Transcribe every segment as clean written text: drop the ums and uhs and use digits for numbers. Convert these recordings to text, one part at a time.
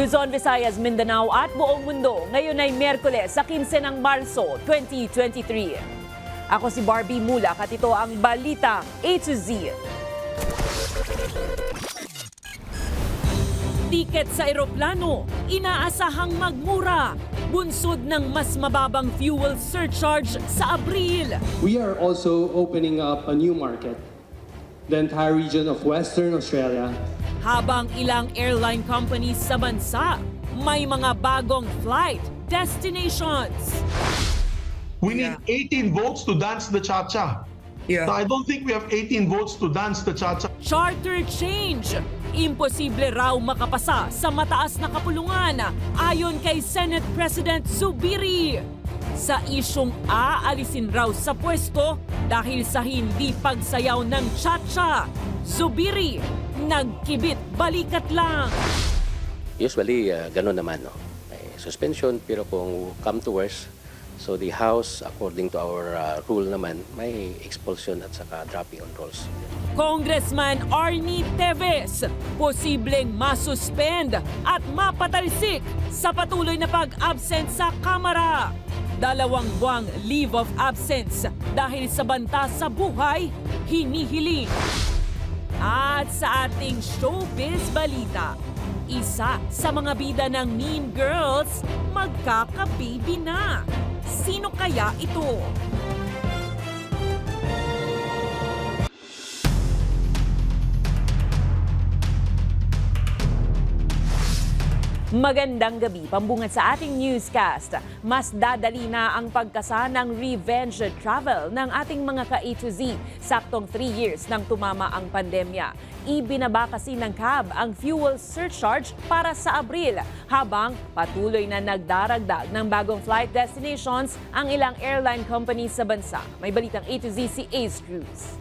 Luzon, Visayas, Mindanao at buong mundo. Ngayon ay Miyerkules sa 15 ng Marso, 2023. Ako si Barbie Mulak at ito ang Balita A to Z. Tiket sa eroplano, inaasahang magmura. Bunsod ng mas mababang fuel surcharge sa Abril. We are also opening up a new market, the entire region of Western Australia. Habang ilang airline companies sa bansa, may mga bagong flight destinations. We need 18 votes to dance the cha-cha. So I don't think we have 18 votes to dance the cha-cha. Charter change. Imposible raw makapasa sa mataas na kapulungan ayon kay Senate President Zubiri. Sa isyong aalisin raw sa pwesto dahil sa hindi pagsayaw ng cha-cha. Zubiri, nagkibit balikat lang. Usually, gano'n naman, no? May suspension, pero kung come to worse, so the House, according to our rule naman, may expulsion at saka dropping on rolls. Congressman Arnie Teves, posibleng masuspend at mapatalsik sa patuloy na pag-absent sa Kamara. 2 buwang leave of absence dahil sa banta sa buhay, hinihiling. At sa ating showbiz balita, isa sa mga bida ng Mean Girls magkaka-baby na. Sino kaya ito? Magandang gabi, pambungad sa ating newscast. Mas dadali na ang pagkasa ng revenge travel ng ating mga ka-A to Z. Saktong 3 years nang tumama ang pandemya. Ibinaba kasi ng CAB ang fuel surcharge para sa Abril, habang patuloy na nagdaragdag ng bagong flight destinations ang ilang airline companies sa bansa. May balitang A to Z si Ace Cruz.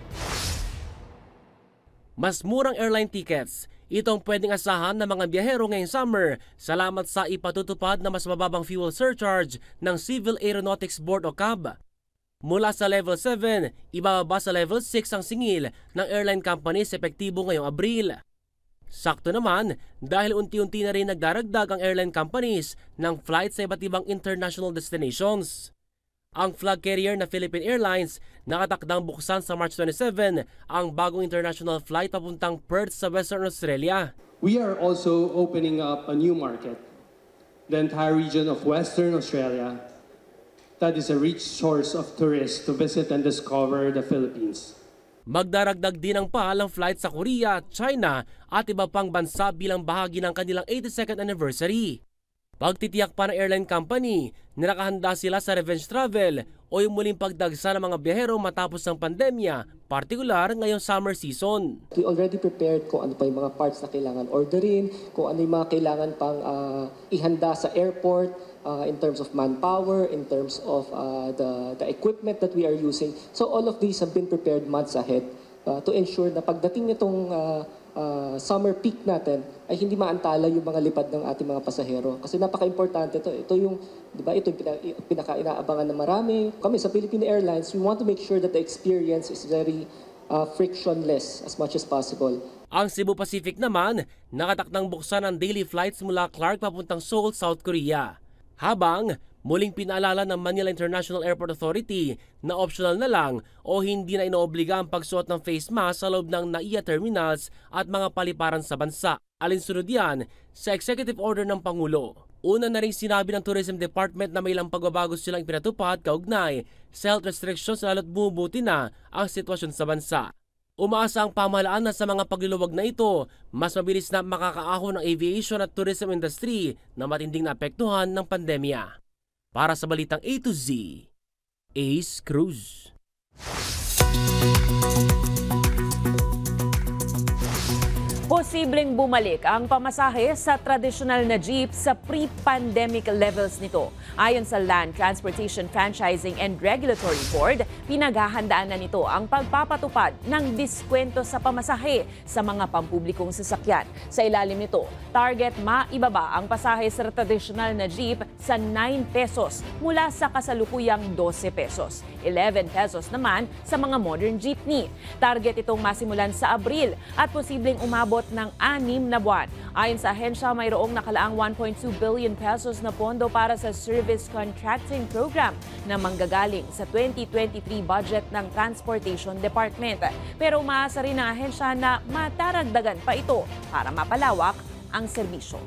Mas murang airline tickets. Itong pwedeng asahan ng mga biyahero ngayong summer salamat sa ipatutupad na mas mababang fuel surcharge ng Civil Aeronautics Board o CAB. Mula sa level 7, ibababa sa level 6 ang singil ng airline companies epektibo ngayong Abril. Sakto naman dahil unti-unti na rin nagdaragdag ang airline companies ng flights sa iba't ibang international destinations. Ang flag carrier na Philippine Airlines nakatakdang buksan sa March 27 ang bagong international flight papuntang Perth sa Western Australia. We are also opening up a new market, the entire region of Western Australia. That is a rich source of tourists to visit and discover the Philippines. Magdaragdag din ang pahalang flight sa Korea, China at iba pang bansa bilang bahagi ng kanilang 82nd anniversary. Pagtitiyak pa ng airline company, nakahanda sila sa revenge travel o yung muling pagdagsa ng mga biyahero matapos ng pandemya, partikular ngayong summer season. We already prepared kung ano pa yung mga parts na kailangan orderin, kung ano yung mga kailangan pang ihanda sa airport in terms of manpower, in terms of the equipment that we are using. So all of these have been prepared months ahead to ensure na pagdating nitong summer peak natin ay hindi maantala yung mga lipad ng ating mga pasahero. Kasi napaka-importante ito. Ito yung, di ba, ito yung pinaka-inaabangan ng marami. Kami sa Philippine Airlines, we want to make sure that the experience is very frictionless as much as possible. Ang Cebu Pacific naman, nakatakdang buksan ang daily flights mula Clark papuntang Seoul, South Korea. Habang muling pinaalala ng Manila International Airport Authority na optional na lang o hindi na inoobliga ang pagsuot ng face mask sa loob ng NAIA terminals at mga paliparan sa bansa. Alinsunod yan sa executive order ng Pangulo. Una na rin sinabi ng Tourism Department na may ilang pagbabago silang ipinatupad kaugnay sa health restrictions lalo't bumubuti na ang sitwasyon sa bansa. Umaasa ang pamahalaan na sa mga pagluluwag na ito, mas mabilis na makakaahon ng aviation at tourism industry na matinding naapektuhan ng pandemya. Para sa Balitang A to Z, Ace Cruz. Posibleng bumalik ang pamasahe sa tradisyonal na jeep sa pre-pandemic levels nito. Ayon sa Land Transportation Franchising and Regulatory Board, pinaghahandaan na nito ang pagpapatupad ng diskwento sa pamasahe sa mga pampublikong sasakyan. Sa ilalim nito, target maibaba ang pasahe sa tradisyonal na jeep sa 9 pesos mula sa kasalukuyang 12 pesos. 11 pesos naman sa mga modern jeepney. Target itong masimulan sa Abril at posibleng umabot ng 6 na buwan. Ayon sa ahensya, mayroong nakalaang 1.2 billion pesos na pondo para sa service contracting program na manggagaling sa 2023 budget ng Transportation Department. Pero umaasa rin ang ahensya na mataragdagan pa ito para mapalawak ang serbisyo.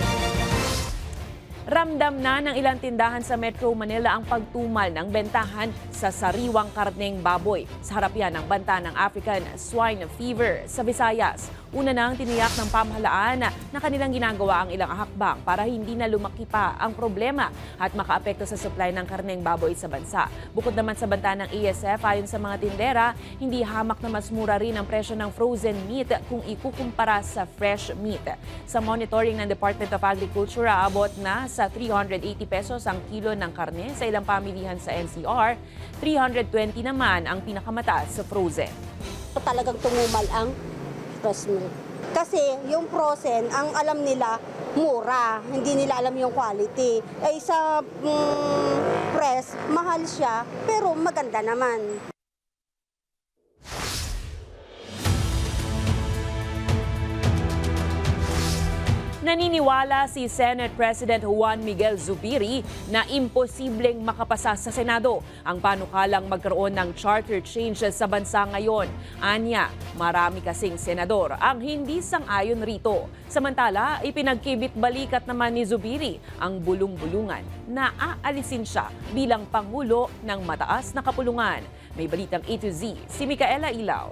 Ramdam na ng ilang tindahan sa Metro Manila ang pagtumal ng bentahan sa sariwang karneng baboy sa harap yan ng banta ng African Swine Fever sa Visayas. Una nang tiniyak ng pamahalaan na kanilang ginagawa ang ilang hakbang para hindi na lumaki pa ang problema at makaapekto sa supply ng karneng baboy sa bansa. Bukod naman sa banta ng ASF, ayon sa mga tindera, hindi hamak na mas mura rin ang presyo ng frozen meat kung ikukumpara sa fresh meat. Sa monitoring ng Department of Agriculture, aabot na sa 380 pesos ang kilo ng karne sa ilang pamilihan sa NCR, 320 naman ang pinakamataas sa frozen. Talagang tumumal ang fresh milk. Kasi yung frozen, ang alam nila, mura. Hindi nila alam yung quality. Eh sa fresh, mahal siya, pero maganda naman. Naniniwala si Senate President Juan Miguel Zubiri na imposibleng makapasa sa Senado ang panukalang magkaroon ng charter change sa bansa ngayon. Anya, marami kasing senador ang hindi sang-ayon rito. Samantala, ipinagkibit balikat naman ni Zubiri ang bulong-bulungan na aalisin siya bilang Pangulo ng mataas na kapulungan. May balitang A to Z, si Micaela Ilaw.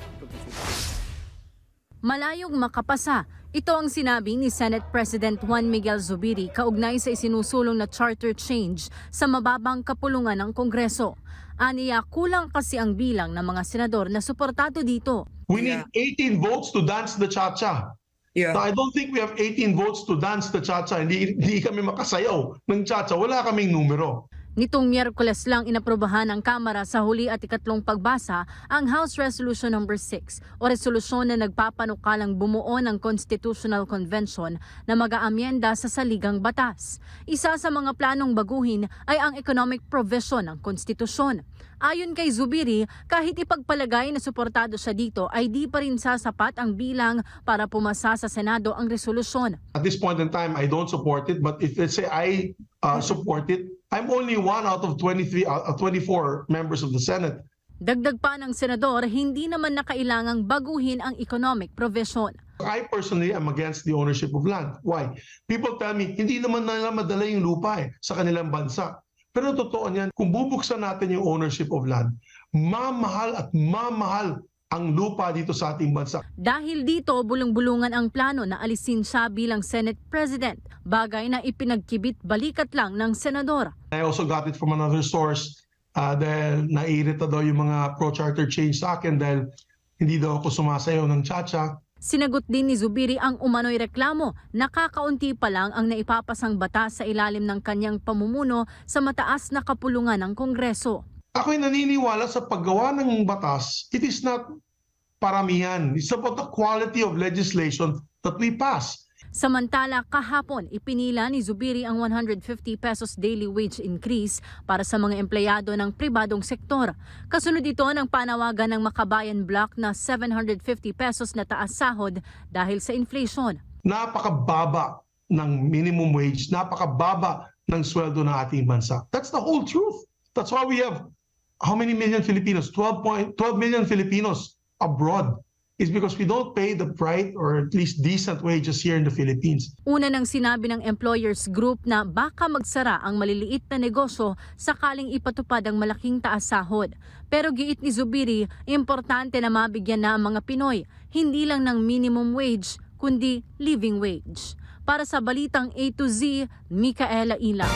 Malayong makapasa. Ito ang sinabi ni Senate President Juan Miguel Zubiri kaugnay sa isinusulong na charter change sa mababang kapulungan ng Kongreso. Aniya, kulang kasi ang bilang ng mga senador na suportado dito. We need 18 votes to dance the cha-cha. So I don't think we have 18 votes to dance the cha-cha. Hindi kami makasayaw ng cha-cha. Wala kaming numero. Nitong Miyerkules lang inaprobahan ng Kamara sa huli at ikatlong pagbasa ang House Resolution No. 6 o resolusyon na nagpapanukalang bumuo ng Constitutional Convention na mag-aamyenda sa saligang batas. Isa sa mga planong baguhin ay ang economic provision ng konstitusyon. Ayon kay Zubiri, kahit ipagpalagay na suportado siya dito ay di pa rin sasapat ang bilang para pumasa sa Senado ang resolusyon. At this point in time, I don't support it, but if let's say I support it, I'm only one out of 24 members of the Senate. Dagdag pa ng senador, hindi naman nakailangang baguhin ang economic provision. I personally am against the ownership of land. Why? People tell me, hindi naman nila madala yung lupa sa kanilang bansa. Pero totoo niyan, kung bubuksan natin yung ownership of land, mamahal at mamahal ang lupa dito sa ating bansa. Dahil dito, bulong-bulungan ang plano na alisin siya bilang Senate President, bagay na ipinagkibit balikat lang ng senador. I also got it from another source dahil naiirita daw yung mga pro-charter change sa akin dahil hindi daw ako sumasayaw ng cha-cha. Sinagot din ni Zubiri ang umano'y reklamo na kakaunti pa lang ang naipapasang batas sa ilalim ng kanyang pamumuno sa mataas na kapulungan ng Kongreso. Ako'y naniniwala sa paggawa ng batas, it is not paramihan. It's about the quality of legislation that we pass. Samantala, kahapon ipinila ni Zubiri ang 150 pesos daily wage increase para sa mga empleyado ng pribadong sektor. Kasunod ito ng panawagan ng Makabayan Bloc na 750 pesos na taas sahod dahil sa inflation. Napakababa ng minimum wage, napakababa ng sweldo ng ating bansa. That's the whole truth. That's why we have how many million Filipinos? 12 million Filipinos abroad. Is because we don't pay the right or at least decent wages here in the Philippines. Una nang sinabi ng employers group na baka magsara ang maliliit na negosyo sakaling ipatupad ang malaking taas sahod. Pero giit ni Zubiri, importante na mabigyan na ang mga Pinoy, hindi lang ng minimum wage, kundi living wage. Para sa Balitang A to Z, Micaela Ilaw.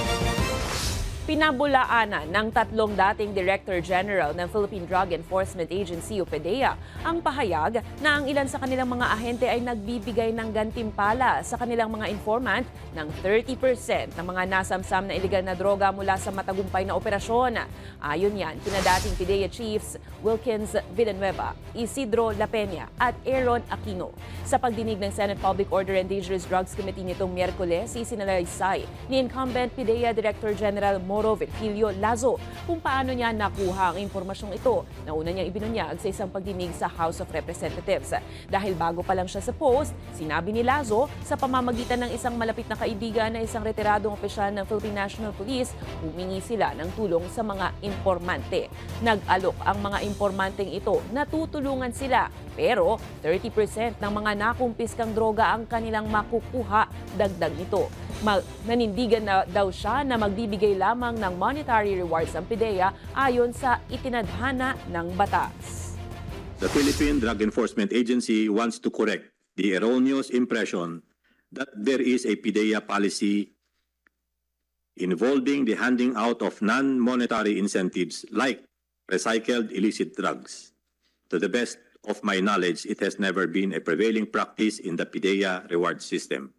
Pinabulaanan ng tatlong dating Director General ng Philippine Drug Enforcement Agency o PDEA ang pahayag na ang ilan sa kanilang mga ahente ay nagbibigay ng gantimpala sa kanilang mga informant ng 30% ng mga nasamsam na iligal na droga mula sa matagumpay na operasyon. Ayon yan, kina dating PDEA Chiefs Wilkins Villanueva, Isidro La Peña at Aaron Aquino. Sa pagdinig ng Senate Public Order and Dangerous Drugs Committee nitong Miyerkules, isinalaysay ni incumbent PDEA Director General Bangsamoro Virgilio Lazo kung paano niya nakuha ang impormasyong ito na una niyang ibinunyag sa isang pagdinig sa House of Representatives. Dahil bago pa lang siya sa post, sinabi ni Lazo sa pamamagitan ng isang malapit na kaibigan na isang retiradong opisyal ng Philippine National Police, humingi sila ng tulong sa mga impormante. Nag-alok ang mga impormanteng ito na tutulungan sila, pero 30% ng mga nakumpiskang droga ang kanilang makukuha dagdag nito. Nanindigan na daw siya na magbibigay lamang ng monetary rewards ang PIDEA ayon sa itinadhana ng batas. The Philippine Drug Enforcement Agency wants to correct the erroneous impression that there is a PIDEA policy involving the handing out of non-monetary incentives like recycled illicit drugs. To the best of my knowledge, it has never been a prevailing practice in the PIDEA reward system.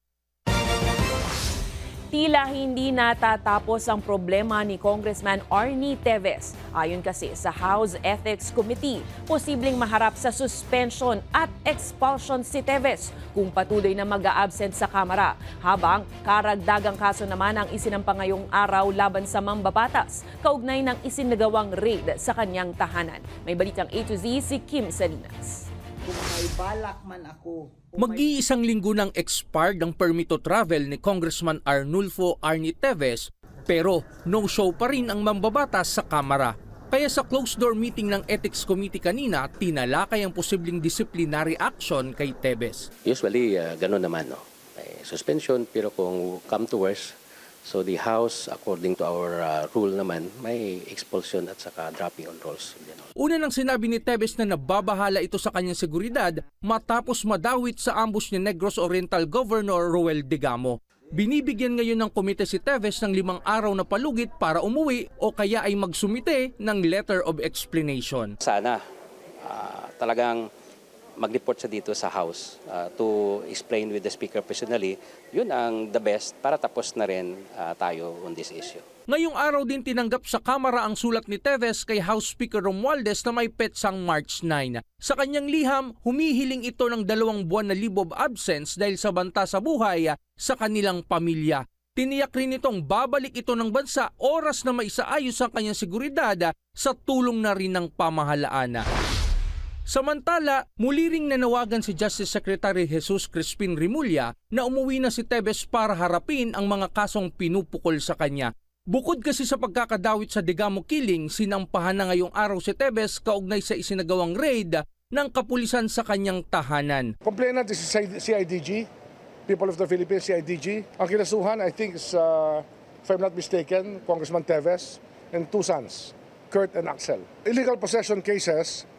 Tila hindi natatapos ang problema ni Congressman Arnie Teves. Ayon kasi sa House Ethics Committee, posibleng maharap sa suspension at expulsion si Teves kung patuloy na mag-a-absent sa Kamara. Habang karagdagang kaso naman ang isinampa ngayong araw laban sa mambabatas, kaugnay ng isinagawang raid sa kanyang tahanan. May balitang A to Z si Kim Salinas. Kung may balak man ako. Mag-iisang linggo nang expired ang permit to travel ni Congressman Arnulfo Arnie Teves, pero no-show pa rin ang mambabatas sa Kamara. Kaya sa closed-door meeting ng Ethics Committee kanina, tinalakay ang posibleng disciplinary action kay Teves. Usually, gano'n naman, no? May suspension, pero kung come to worse, so the House, according to our rule naman, may expulsion at saka dropping on rolls. Una nang sinabi ni Teves na nababahala ito sa kanyang seguridad matapos madawit sa ambush ni Negros Oriental Governor Roel Digamo. Binibigyan ngayon ng komite si Teves ng 5 araw na palugit para umuwi o kaya ay magsumite ng letter of explanation. Sana talagang mag-report siya dito sa House to explain with the Speaker personally. Yun ang the best para tapos na rin tayo on this issue. Ngayong araw din tinanggap sa Kamara ang sulat ni Teves kay House Speaker Romualdez na may petsang March 9. Sa kanyang liham, humihiling ito ng 2 buwan na leave of absence dahil sa banta sa buhay sa kanilang pamilya. Tiniyak rin itong babalik ito ng bansa oras na maisaayos ang kanyang seguridad sa tulong na rin ng pamahalaan. Samantala, muli ring nanawagan si Justice Secretary Jesus Crispin Remulla na umuwi na si Teves para harapin ang mga kasong pinupukol sa kanya. Bukod kasi sa pagkakadawit sa Digamo killing, sinampahan na ngayong araw si Teves kaugnay sa isinagawang raid ng kapulisan sa kanyang tahanan. Complainant is CIDG, People of the Philippines, CIDG. Ang kinasuhan, I think, is, if I'm not mistaken, Congressman Teves and 2 sons, Kurt and Axel. Illegal possession cases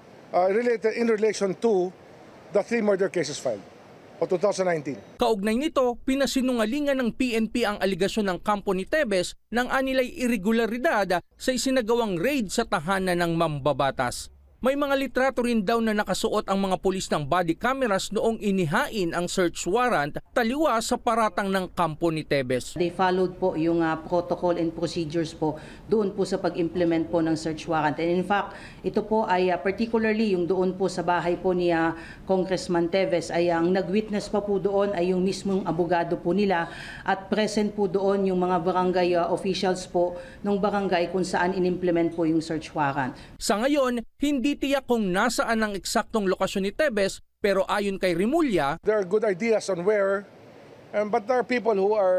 in relation to the 3 murder cases filed of 2019. Kaugnay nito, pinasinungalingan ng PNP ang aligasyon ng kampo ni Teves ng anilay irregularidad sa isinagawang raid sa tahanan ng mambabatas. May mga litrato rin daw na nakasuot ang mga pulis ng body cameras noong inihain ang search warrant taliwa sa paratang ng kampo ni Teves. They followed po yung protocol and procedures po doon po sa pag-implement po ng search warrant. And in fact, ito po ay particularly yung doon po sa bahay po ni Congressman Teves ay ang nag-witness pa po doon ay yung mismong abogado po nila at present po doon yung mga barangay officials po ng barangay kung saan in-implement po yung search warrant. Sa ngayon, hindi tiyak kung nasaan ang eksaktong lokasyon ni Teves, pero ayon kay Remulla, there are good ideas on where, but there are people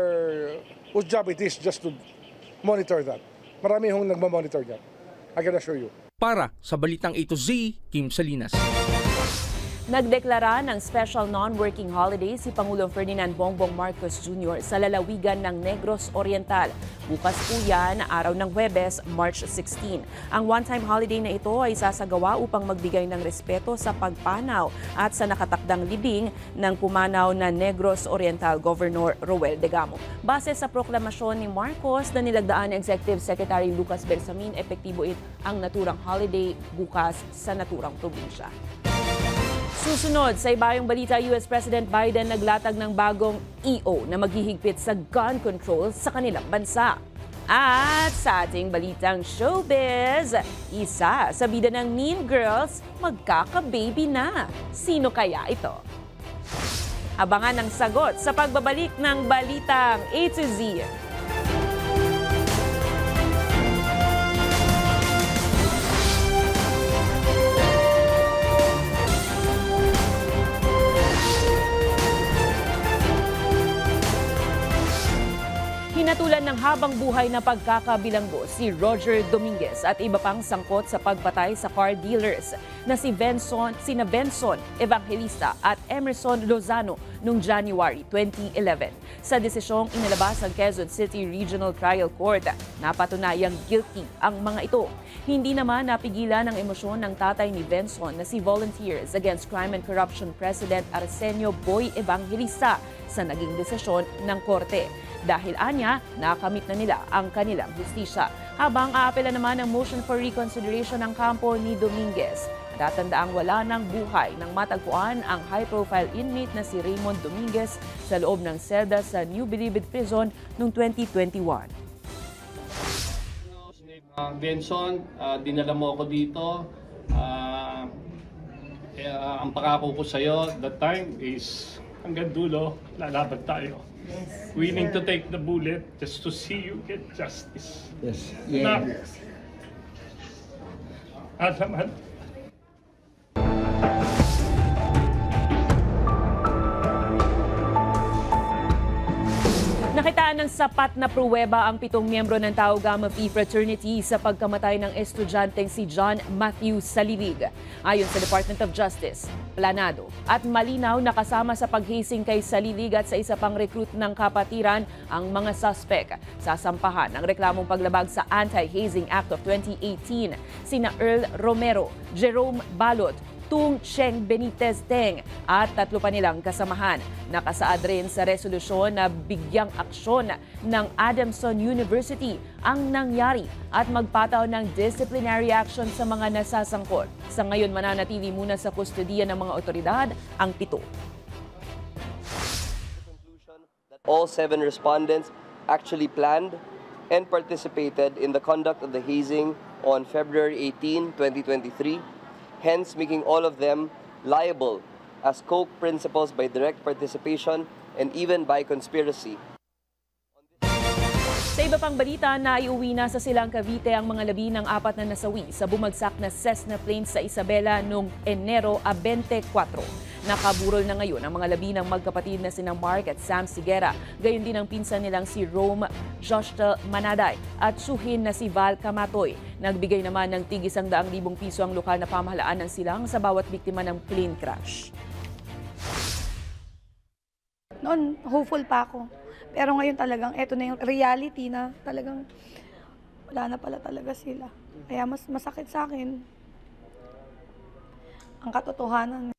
whose job it is just to monitor that. Marami hong nagmamonitor that. I can assure you. Para sa Balitang A to Z, Kim Salinas. Nagdeklara ng special non-working holiday si Pangulong Ferdinand Bongbong Marcos Jr. sa lalawigan ng Negros Oriental. Bukas po yan, araw ng Huwebes, March 16. Ang one-time holiday na ito ay sasagawa upang magbigay ng respeto sa pagpanaw at sa nakatakdang libing ng pumanaw na Negros Oriental Governor Roel Digamo. Base sa proklamasyon ni Marcos na nilagdaan ni Executive Secretary Lucas Bersamin, epektibo ang naturang holiday bukas sa naturang probinsya. Susunod sa ibayong balita, US President Biden naglatag ng bagong EO na maghihigpit sa gun control sa kanilang bansa. At sa ating balitang showbiz, isa sa bida ng Mean Girls magkaka-baby na. Sino kaya ito? Abangan ang sagot sa pagbabalik ng balitang A to Z. Nawalan ng habang buhay na pagkakabilanggo si Roger Dominguez at iba pang sangkot sa pagpatay sa car dealers na sina Benson Evangelista at Emerson Lozano noong January 2011. Sa desisyong inilabas ng Quezon City Regional Trial Court, napatunayang guilty ang mga ito. Hindi naman napigilan ang emosyon ng tatay ni Benson na si Volunteers Against Crime and Corruption President Arsenio Boy Evangelista sa naging desisyon ng korte. Dahil anya, nakamit na nila ang kanilang justisya. Habang aapela naman ang motion for reconsideration ng kampo ni Dominguez. Tatandaang wala ng buhay nang matagpuan ang high-profile inmate na si Raymond Dominguez sa loob ng selda sa New Bilibid Prison noong 2021. Benson, dinala mo ako dito. Ang pangako ko sa'yo, the time is hanggang dulo, lalaban tayo. Willing to take the bullet just to see you get justice. Yes. Yes. Alaman. Nakitaan ng sapat na pruweba ang 7 miyembro ng Tau Gamma Phi Fraternity sa pagkamatay ng estudyanteng si John Matthew Salilig. Ayon sa Department of Justice, planado at malinaw na kasama sa paghasing kay Salilig at sa isa pang recruit ng kapatiran ang mga suspect. Sasampahan ng reklamong paglabag sa Anti-Hazing Act of 2018 sina Earl Romero, Jerome Balot, Tung Cheng Benitez Teng at 3 pa nilang kasamahan. Nakasaad rin sa resolusyon na bigyang aksyon ng Adamson University ang nangyari at magpataw ng disciplinary action sa mga nasasangkot. Sa ngayon, mananatili muna sa kustodiya ng mga otoridad ang 7. All 7 respondents actually planned and participated in the conduct of the hazing on February 18, 2023. Hence making all of them liable as co-principals by direct participation and even by conspiracy. Sa iba pang balita, naiuwi na sa Silang Cavite ang mga labi ng 4 na nasawi sa bumagsak na Cessna plane sa Isabela noong Enero 24. Nakaburol na ngayon ang mga labi ng magkapatid na sina Mark at Sam Sigera, gayon din ang pinsan nilang si Rome Joshtel Manaday at suhin na si Val Camatoy. Nagbigay naman ng tig 100,000 piso ang lokal na pamahalaan ng Silang sa bawat biktima ng plane crash. Noon, hopeful pa ako. Pero ngayon talagang eto na yung reality na talagang wala na pala talaga sila. Kaya mas masakit sa akin ang katotohanan.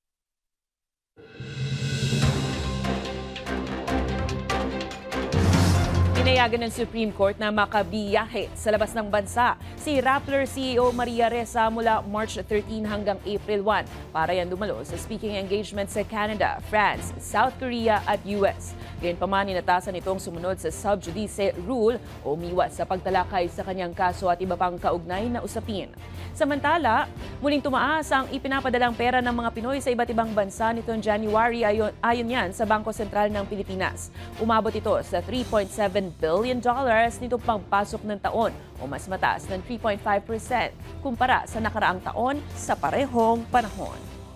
Pinayagan ng Supreme Court na makabiyahe sa labas ng bansa si Rappler CEO Maria Ressa mula March 13 hanggang April 1 para yan dumalo sa speaking engagement sa Canada, France, South Korea at US. Gayunpaman, inatasan itong sumunod sa sub judice rule o umiwas sa pagtalakay sa kanyang kaso at iba pang kaugnay na usapin. Samantala, muling tumaas ang ipinapadalang pera ng mga Pinoy sa iba't ibang bansa nitong January ayon yan sa Bangko Sentral ng Pilipinas. Umabot ito sa $3.7 billion nitong pagpasok ng taon o mas mataas ng 3.5% kumpara sa nakaraang taon sa parehong panahon.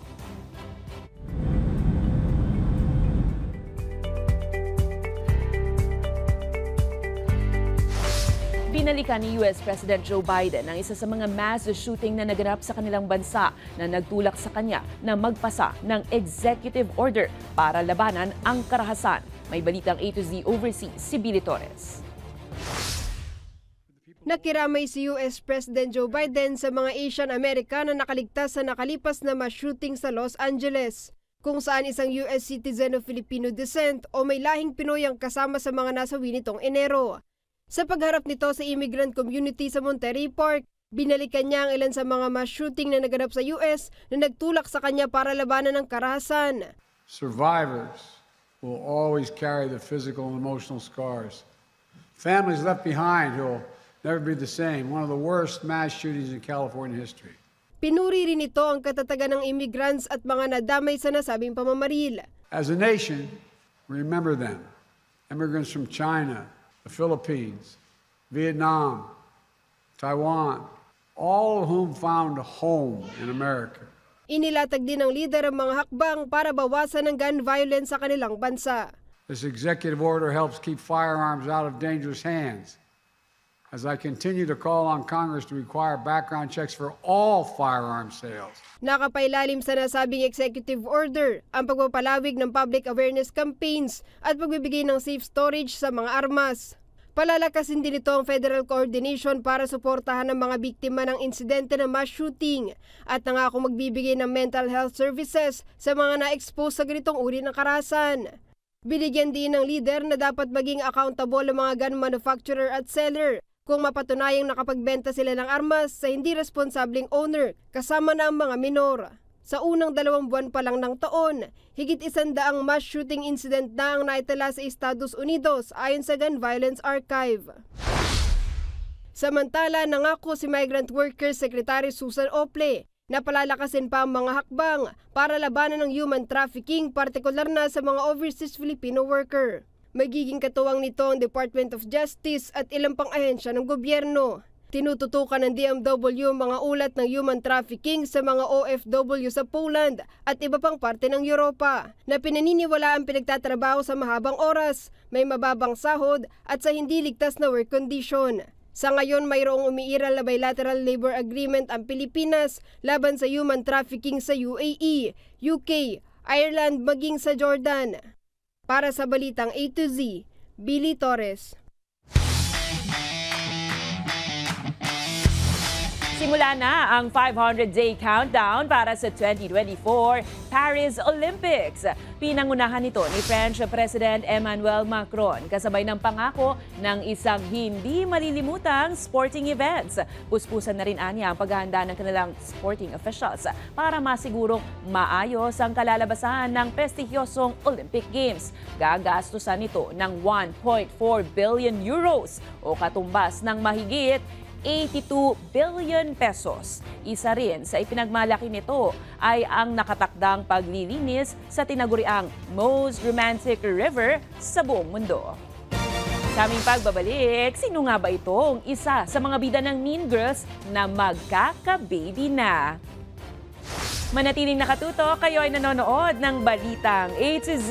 Binalikan ni US President Joe Biden ang isa sa mga mass shooting na naganap sa kanilang bansa na nagtulak sa kanya na magpasa ng executive order para labanan ang karahasan. May balitang A to Z Overseas si Billy Torres. Nakiramay si US President Joe Biden sa mga Asian American na nakaligtas sa nakalipas na mass shooting sa Los Angeles, kung saan isang US citizen of Filipino descent o may lahing Pinoy ang kasama sa mga nasawi nitong Enero. Sa pagharap nito sa immigrant community sa Monterey Park, binalikan niya ang ilan sa mga mass shooting na naganap sa US na nagtulak sa kanya para labanan ng karahasan. Survivors will always carry the physical and emotional scars. Families left behind who will never be the same. One of the worst mass shootings in California history. Pinuri rin ito ang katatagan ng immigrants at mga nadamay sa nasabing pamamaril. As a nation, remember them. Immigrants from China, the Philippines, Vietnam, Taiwan, all of whom found a home in America. Inilatag din ng lider ang mga hakbang para bawasan ang gun violence sa kanilang bansa. This executive order helps keep firearms out of dangerous hands. As I continue to call on Congress to require background checks for all firearm sales. Nakapailalim sa nasabing executive order ang pagpapalawig ng public awareness campaigns at pagbibigay ng safe storage sa mga armas. Palalakasin din ito ang federal coordination para suportahan ang mga biktima ng insidente ng mass shooting at nangako magbibigay ng mental health services sa mga na-expose sa ganitong uri ng karahasan. Binigyan din ng leader na dapat maging accountable ang mga gun manufacturer at seller kung mapatunayang nakapagbenta sila ng armas sa hindi responsableng owner kasama na ang mga minor. Sa unang 2 buwan pa lang ng taon, higit 100 mass shooting incident na ang naitala sa Estados Unidos ayon sa Gun Violence Archive. Samantala, nangako si Migrant Workers Secretary Susan Ople na palalakasin pa ang mga hakbang para labanan ng human trafficking, partikular na sa mga overseas Filipino worker. Magiging katuwang nito ang Department of Justice at ilang pang ahensya ng gobyerno. Tinututukan ng DMW mga ulat ng human trafficking sa mga OFW sa Poland at iba pang parte ng Europa na pinaniniwala ang pinagtatrabaho sa mahabang oras, may mababang sahod at sa hindi ligtas na work condition. Sa ngayon, mayroong umiiral na bilateral labor agreement ang Pilipinas laban sa human trafficking sa UAE, UK, Ireland maging sa Jordan. Para sa Balitang A to Z, Billy Torres. Simula na ang 500-day countdown para sa 2024 Paris Olympics. Pinangunahan ito ni French President Emmanuel Macron kasabay ng pangako ng isang hindi malilimutang sporting events. Puspusan na rin anya ang paghahanda ng kanilang sporting officials para masigurong maayos ang kalalabasan ng prestigyosong Olympic Games. Gagastusan ito ng 1.4 billion euros o katumbas ng mahigit 82 billion pesos. Isa rin sa ipinagmalaki nito ay ang nakatakdang paglilinis sa tinaguriang most romantic river sa buong mundo. Sa aming pagbabalik, sino nga ba itong isa sa mga bida ng Mean Girls na magkaka-baby na? Manatiling nakatuto, kayo ay nanonood ng Balitang A to Z.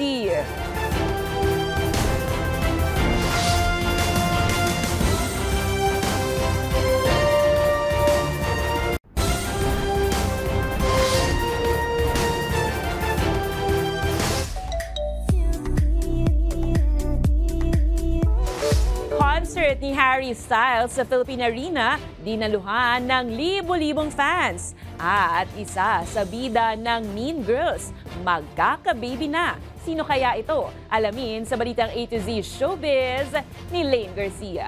Concert ni Harry Styles sa Philippine Arena, dinaluhan ng libo-libong fans. At isa sa bida ng Mean Girls, magkaka-baby na. Sino kaya ito? Alamin sa Balitang A to Z Showbiz ni Lane Garcia.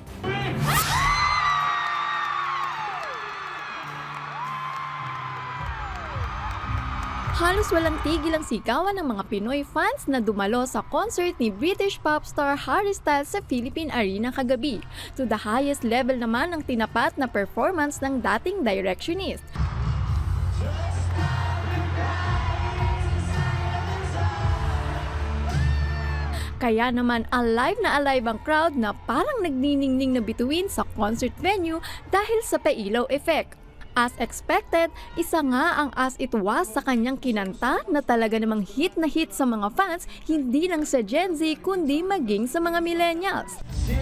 Halos walang tigil ang sigawan ng mga Pinoy fans na dumalo sa concert ni British pop star Harry Styles sa Philippine Arena kagabi. To the highest level naman ang tinapat na performance ng dating Directionist. Kaya naman alive ang crowd na parang nagniningning na bituin sa concert venue dahil sa pailaw effect. As expected, isa nga ang As It Was sa kanyang kinanta na talaga namang hit na hit sa mga fans, hindi lang sa Gen Z kundi maging sa mga millennials.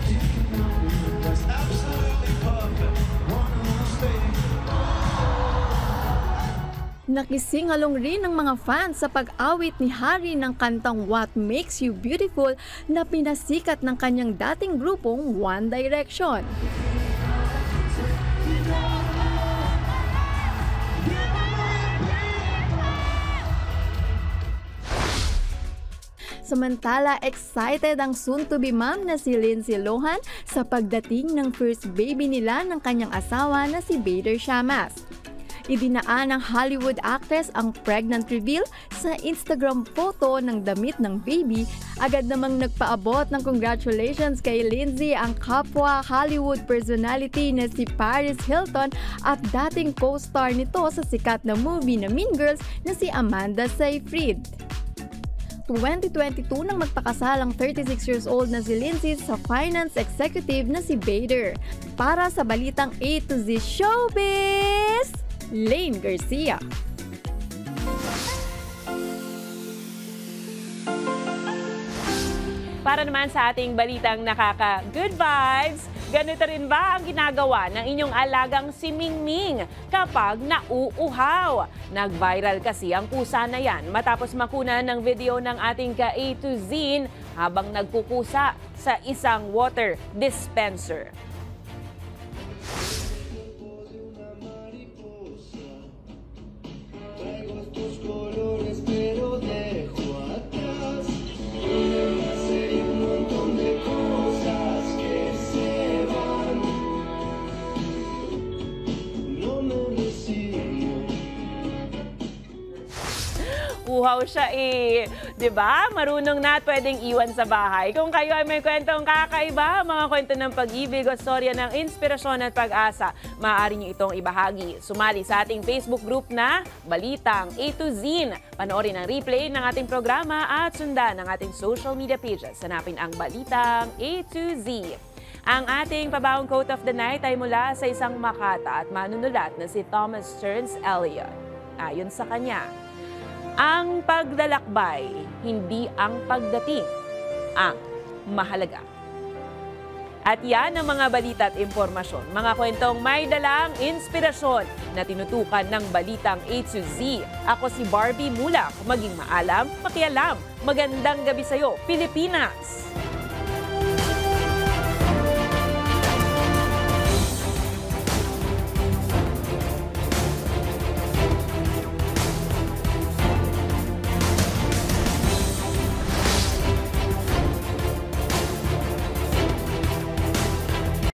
Nakisingalong rin ng mga fans sa pag-awit ni Harry ng kantang What Makes You Beautiful na pinasikat ng kanyang dating grupong One Direction. Samantala, excited ang soon-to-be mom na si Lindsay Lohan sa pagdating ng first baby nila ng kanyang asawa na si Bader Shamas. Idinaan ng Hollywood actress ang pregnant reveal sa Instagram photo ng damit ng baby. Agad namang nagpaabot ng congratulations kay Lindsay ang kapwa Hollywood personality na si Paris Hilton at dating co-star nito sa sikat na movie na Mean Girls na si Amanda Seyfried. 2022 nang magpakasal ang 36 years old na si Lindsay sa finance executive na si Bader. Para sa Balitang A to Z Showbiz, Lane Garcia. Para naman sa ating balitang nakaka-good vibes, ganito rin ba ang ginagawa ng inyong alagang si Mingming kapag nauuhaw? Nag-viral kasi ang pusa na yan matapos makunan ng video ng ating ka-A to Z habang nagkukusa sa isang water dispenser. Uhaw siya eh. 'Di ba? Marunong na at pwedeng iwan sa bahay. Kung kayo ay may kwentong kakaiba, mga kwento ng pag-ibig o storya ng inspirasyon at pag-asa, maaari niyo itong ibahagi. Sumali sa ating Facebook group na Balitang A to Z. Panoorin ang replay ng ating programa at sundan ang ating social media pages. Hanapin ang Balitang A to Z. Ang ating pabawang quote of the night ay mula sa isang makata at manunulat na si Thomas Stearns Eliot. Ayon sa kanya, ang paglalakbay, hindi ang pagdating, ang mahalaga. At yan ang mga balita at impormasyon, mga kwentong may dalang inspirasyon na tinutukan ng Balitang A to Z. Ako si Barbie Mulak, maging maalam, makialam. Magandang gabi sa'yo, Pilipinas!